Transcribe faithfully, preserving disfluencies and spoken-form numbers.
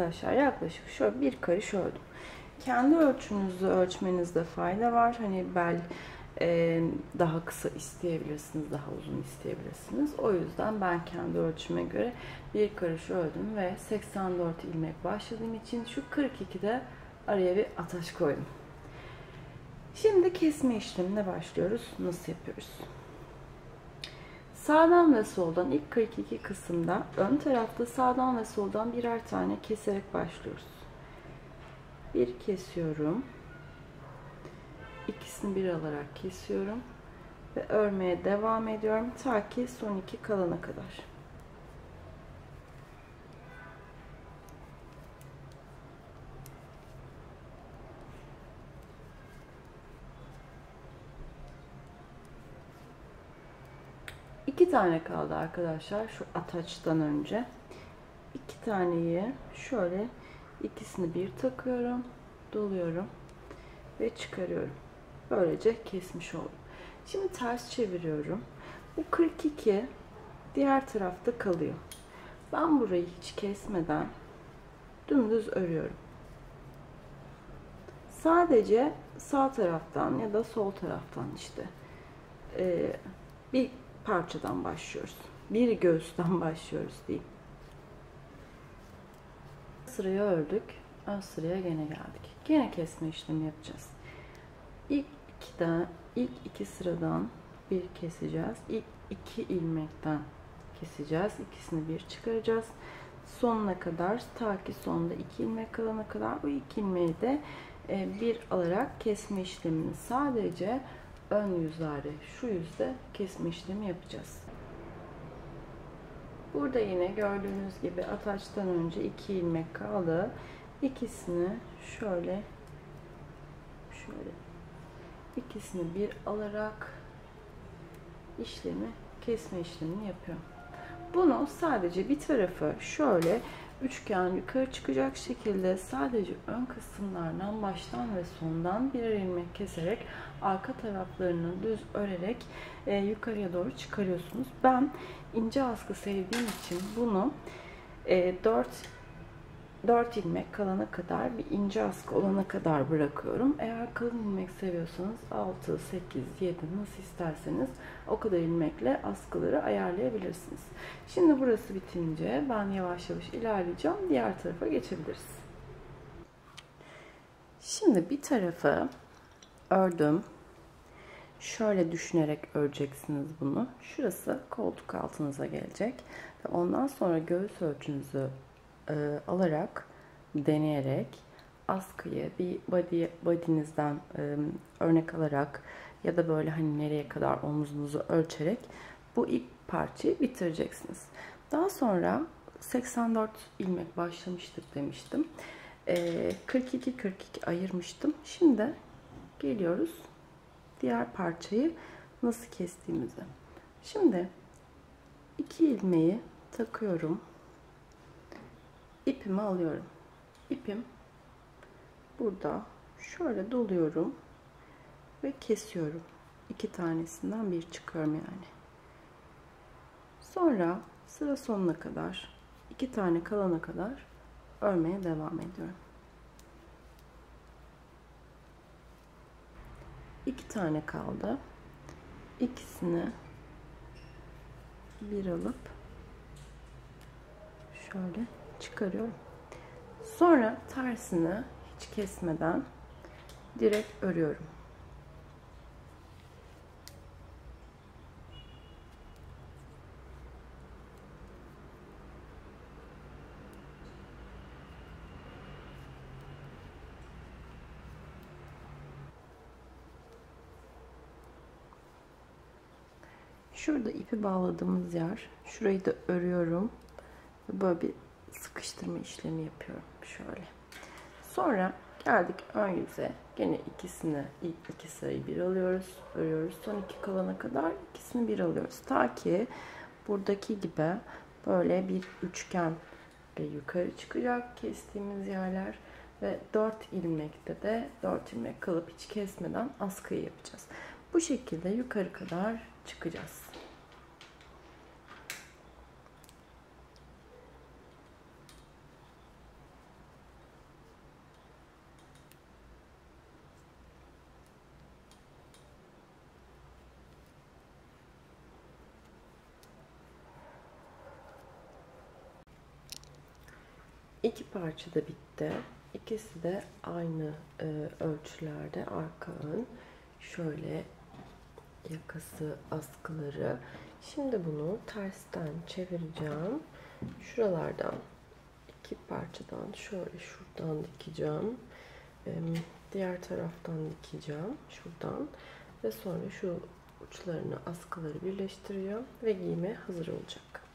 arkadaşlar yaklaşık şöyle bir karış ördüm. Kendi ölçünüzü ölçmenizde fayda var. Hani bel e, daha kısa isteyebilirsiniz, daha uzun isteyebilirsiniz. O yüzden ben kendi ölçüme göre bir karış ördüm ve seksen dört ilmek başladığım için şu kırk ikide araya bir ataş koydum. Şimdi kesme işlemine başlıyoruz. Nasıl yapıyoruz? Sağdan ve soldan ilk kırk iki kısımda ön tarafta sağdan ve soldan birer tane keserek başlıyoruz. Bir kesiyorum. İkisini bir alarak kesiyorum. Ve örmeye devam ediyorum. Ta ki son iki kalana kadar. İki tane kaldı arkadaşlar. Şu ataçtan önce. İki taneyi şöyle ikisini bir takıyorum. Doluyorum. Ve çıkarıyorum. Böylece kesmiş oldum. Şimdi ters çeviriyorum. Bu kırk iki diğer tarafta kalıyor. Ben burayı hiç kesmeden dümdüz örüyorum. Sadece sağ taraftan ya da sol taraftan işte e, bir parçadan başlıyoruz. Bir göğüsten başlıyoruz diyeyim. Sırayı ördük. Ön sıraya gene geldik. Gene kesme işlemi yapacağız. İlk ikiden, ilk iki sıradan bir keseceğiz. İlk iki ilmekten keseceğiz. İkisini bir çıkaracağız. Sonuna kadar, ta ki sonunda iki ilmek kalana kadar bu iki ilmeği de bir alarak kesme işlemini sadece ön yüzlerde, şu yüzde kesme işlemi yapacağız. Burada yine gördüğünüz gibi ataçtan önce iki ilmek kaldı. İkisini şöyle şöyle ikisini bir alarak işlemi kesme işlemini yapıyorum. Bunu sadece bir tarafı şöyle üçgen yukarı çıkacak şekilde sadece ön kısımlardan baştan ve sondan birer ilmek keserek arka taraflarını düz örerek e, yukarıya doğru çıkarıyorsunuz. Ben ince askı sevdiğim için bunu e, dört dört ilmek kalana kadar, bir ince askı olana kadar bırakıyorum. Eğer kalın ilmek seviyorsanız altı, sekiz, yedi nasıl isterseniz o kadar ilmekle askıları ayarlayabilirsiniz. Şimdi burası bitince ben yavaş yavaş ilerleyeceğim. Diğer tarafa geçebiliriz. Şimdi bir tarafı ördüm. Şöyle düşünerek öreceksiniz bunu. Şurası koltuk altınıza gelecek. Ve ondan sonra göğüs ölçünüzü e, alarak, deneyerek askıyı bir body, body'nizden e, örnek alarak ya da böyle hani nereye kadar omuzunuzu ölçerek bu ilk parçayı bitireceksiniz. Daha sonra seksen dört ilmek başlamıştık demiştim. E, kırk iki kırk iki ayırmıştım. Şimdi geliyoruz diğer parçayı nasıl kestiğimizi. Şimdi iki ilmeği takıyorum. İpimi alıyorum. İpim burada şöyle doluyorum ve kesiyorum. İki tanesinden bir çıkıyorum yani. Sonra sıra sonuna kadar, iki tane kalana kadar örmeye devam ediyorum. İki tane kaldı. İkisini bir alıp şöyle çıkarıyorum. Sonra tersini hiç kesmeden direkt örüyorum. Şurada ipi bağladığımız yer. Şurayı da örüyorum. Böyle bir sıkıştırma işlemi yapıyorum. Şöyle. Sonra geldik ön yüze. Gene ikisini, ilk iki sırayı bir alıyoruz. Örüyoruz. Son iki kalana kadar ikisini bir alıyoruz. Ta ki buradaki gibi böyle bir üçgen yukarı çıkacak kestiğimiz yerler. Ve dört ilmekte de dört ilmek kalıp hiç kesmeden askıyı yapacağız. Bu şekilde yukarı kadar çıkacağız. İki parça da bitti. İkisi de aynı e, ölçülerde, arka ön. Şöyle yakası, askıları. Şimdi bunu tersten çevireceğim. Şuralardan iki parçadan şöyle şuradan dikeceğim. Diğer taraftan dikeceğim. Şuradan. Ve sonra şu uçlarını, askıları birleştiriyor ve giyime hazır olacak.